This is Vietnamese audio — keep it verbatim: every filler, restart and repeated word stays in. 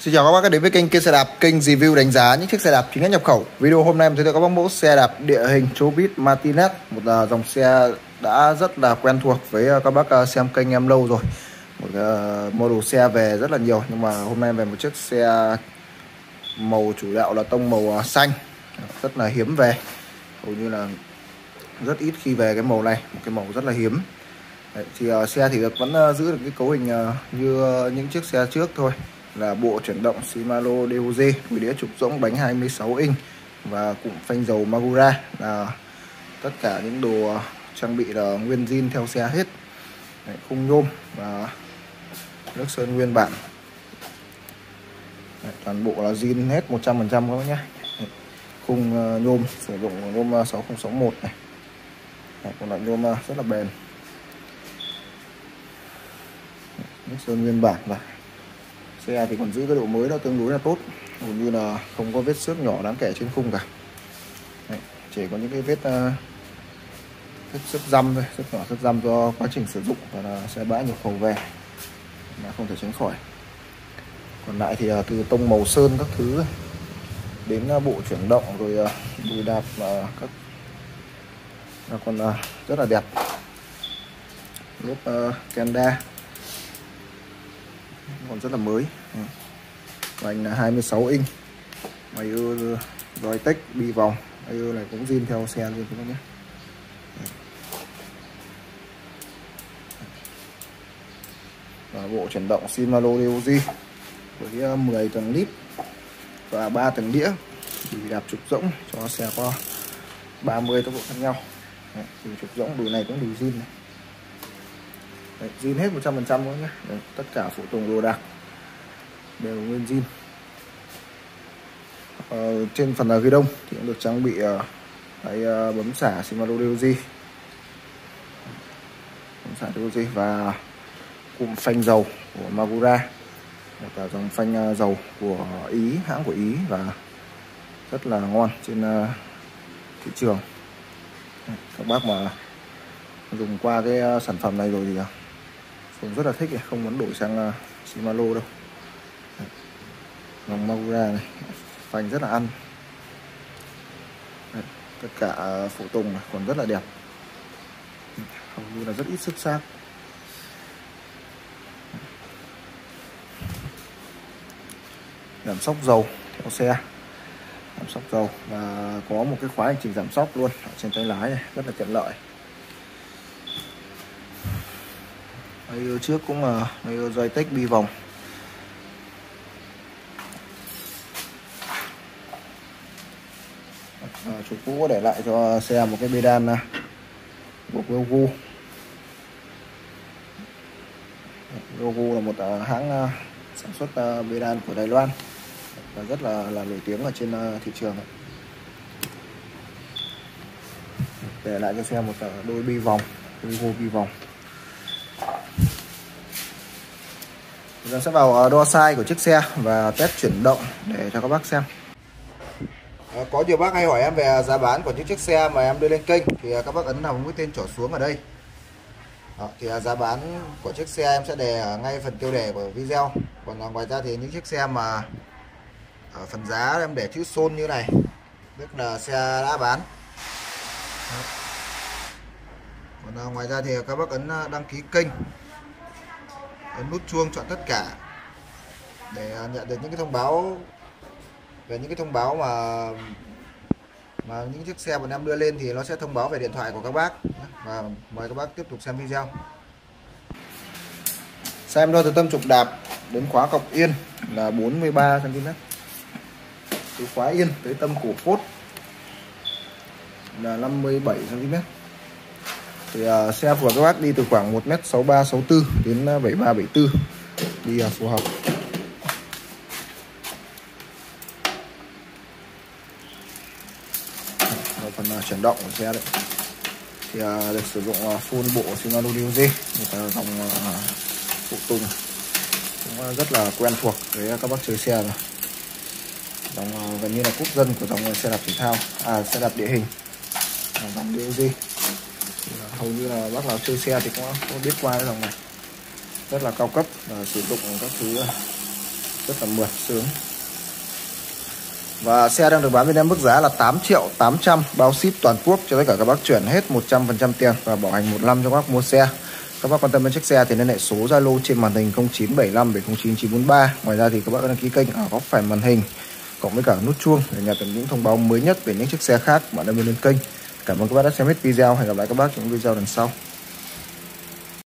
Xin chào các bác đã đến với kênh Kia Xe Đạp, kênh review đánh giá những chiếc xe đạp chính hãng nhập khẩu. Video hôm nay em giới thiệu các bác mẫu xe đạp địa hình Chobit Martinez, một dòng xe đã rất là quen thuộc với các bác xem kênh em lâu rồi. Một model xe về rất là nhiều, nhưng mà hôm nay em về một chiếc xe màu chủ đạo là tông màu xanh, rất là hiếm về, hầu như là rất ít khi về cái màu này, một cái màu rất là hiếm. Đấy, thì uh, xe thì được vẫn uh, giữ được cái cấu hình uh, như uh, những chiếc xe trước thôi, là bộ chuyển động Shimano đê ô giê, đùi đĩa trục rỗng, bánh hai mươi sáu inch và cụm phanh dầu Magura, là tất cả những đồ uh, trang bị là nguyên zin theo xe hết. Đấy, khung nhôm và nước sơn nguyên bản. Đấy, toàn bộ là zin hết một trăm phần trăm các bác nhé. Khung uh, nhôm sử dụng nhôm sáu không sáu một này. Đấy, còn lại nhôm uh, rất là bền. Nước sơn nguyên bản, và xe thì còn giữ cái độ mới nó tương đối là tốt, hầu như là không có vết xước nhỏ đáng kể trên khung cả. Đấy, chỉ có những cái vết uh, vết xước răm thôi, xước nhỏ xước răm do quá trình sử dụng và là xe bãi nhập khẩu về mà không thể tránh khỏi. Còn lại thì uh, từ tông màu sơn các thứ đến uh, bộ chuyển động rồi uh, đùi đạp và uh, các uh, còn uh, rất là đẹp. Lốp uh, Kenda còn rất là mới, vành là hai mươi sáu inch, máy ư Joytech bi vòng, máy ư này cũng zin theo xe luôn các bác nhé. Và bộ chuyển động Shimano đê ô giê với mười tầng lít và ba tầng đĩa, đùi đạp trục rỗng cho xe có ba mươi tốc độ khác nhau. Đấy, đùi trục rỗng, đùi này cũng đùi zin này. Đấy, zin hết một trăm phần trăm nhé. Đấy, tất cả phụ tùng đồ đạc đều nguyên zin. Ờ, trên phần ghi đông thì cũng được trang bị uh, cái uh, bấm xả Shimano đê ô giê, bấm xả đê ô giê và cụm phanh dầu của Magura, một uh, dòng phanh uh, dầu của Ý, hãng của Ý, và rất là ngon trên uh, thị trường. Các bác mà dùng qua cái uh, sản phẩm này rồi thì uh, cũng rất là thích, không muốn đổi sang uh, Shimano đâu. Dòng Magura này, phanh rất là ăn. Đấy, tất cả phụ tùng này còn rất là đẹp, hầu như là rất ít xước xác. Giảm xóc dầu theo xe, giảm xóc dầu và có một cái khóa hành trình giảm xóc luôn ở trên tay lái này, rất là tiện lợi. Đây trước cũng là đây Joytech bi vòng. À, chủ cũ có để lại cho xe một cái bê đan của logo. Logo là một uh, hãng uh, sản xuất uh, bê đan của Đài Loan và rất là là nổi tiếng ở trên uh, thị trường. Để lại cho xe một uh, đôi bi vòng, logo bi vòng. Giờ sẽ vào đo size của chiếc xe và test chuyển động để cho các bác xem. À, có nhiều bác hay hỏi em về giá bán của những chiếc xe mà em đưa lên kênh, thì các bác ấn vào mũi tên trỏ xuống ở đây. Đó, thì giá bán của chiếc xe em sẽ đề ngay phần tiêu đề của video. Còn ngoài ra thì những chiếc xe mà ở phần giá em để chữ Son như này, tức là xe đã bán. Đó. Còn ngoài ra thì các bác ấn đăng ký kênh, ấn nút chuông chọn tất cả để nhận được những cái thông báo về những cái thông báo mà mà những chiếc xe bọn em đưa lên, thì nó sẽ thông báo về điện thoại của các bác. Và mời các bác tiếp tục xem video. Xe em đo từ tâm trục đạp đến khóa cọc yên là bốn mươi ba xăng ti mét, từ khóa yên tới tâm cổ phốt là năm mươi bảy xăng ti mét. Thì uh, xe của các bác đi từ khoảng một mét sáu ba sáu tư đến bảy ba bảy tư, đi uh, phù hợp. Phần uh, chuyển động của xe đấy thì uh, được sử dụng uh, full bộ Shimano đê ô giê, một uh, dòng uh, phụ tùng cũng uh, rất là quen thuộc với các bác chơi xe rồi. Dòng uh, gần như là quốc dân của dòng xe đạp thể thao, à xe đạp địa hình, dòng đê ô giê. Thì, uh, hầu như là bác nào chơi xe thì cũng có biết qua cái dòng này, rất là cao cấp và sử dụng các thứ uh, rất là mượt sướng. Và xe đang được bán với em mức giá là tám triệu tám trăm, bao ship toàn quốc cho tất cả các bác chuyển hết một trăm phần trăm tiền và bảo hành một năm cho các bác mua xe. Các bác quan tâm đến chiếc xe thì liên hệ số Zalo trên màn hình không chín bảy năm bảy không chín chín bốn ba. Ngoài ra thì các bác đăng ký kênh ở góc phải màn hình cộng với cả nút chuông để nhận được những thông báo mới nhất về những chiếc xe khác bạn đã muốn lên kênh. Cảm ơn các bác đã xem hết video. Hẹn gặp lại các bác trong video lần sau.